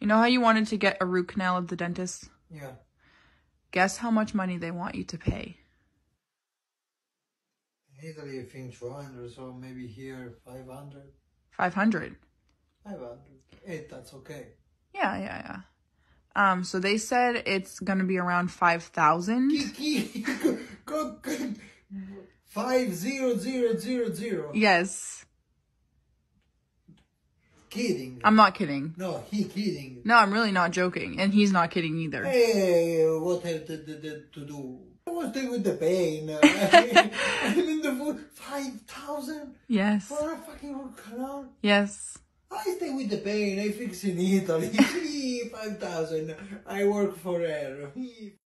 You know how you wanted to get a root canal at the dentist? Yeah. Guess how much money they want you to pay? In Italy, I think 200, so maybe here 500. 500. 500. Hey, that's okay. Yeah. So they said it's gonna be around 5,000. 5,000. Yes. Kidding. I'm not kidding. No, he kidding. No, I'm really not joking, and he's not kidding either. Hey, what have to do? I was there with the pain. I'm in the food. 5,000? Yes. For a fucking root canal? Yes. I stay with the pain. I fix in Italy. 5,000. I work for her.